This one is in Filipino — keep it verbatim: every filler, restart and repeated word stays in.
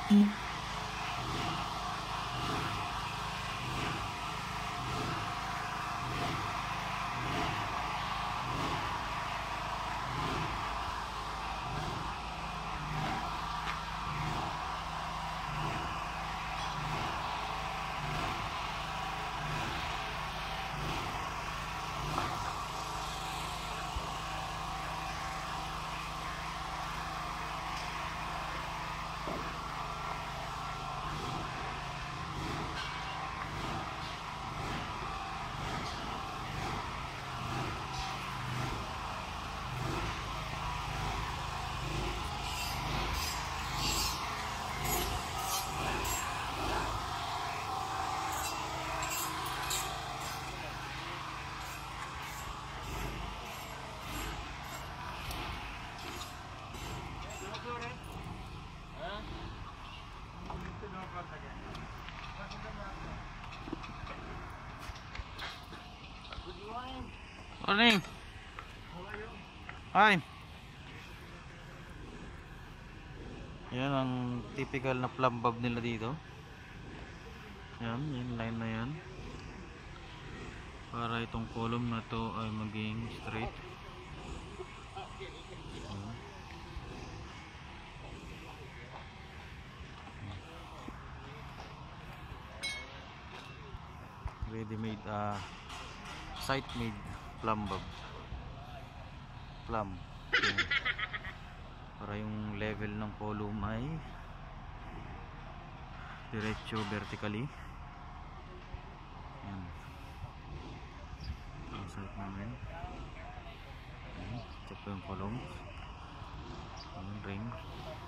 Morning. Hi. Yan ang typical na plumb bob nila dito. Yan, yung line na yan. Para itong column na to ay maging straight. Yan. Ready made, uh, site made plumb bob. Plumb. Yan. Para yung level ng column ay diretso vertically. Yan. Ang site namin. Yan. Check po yung column. Yung ring.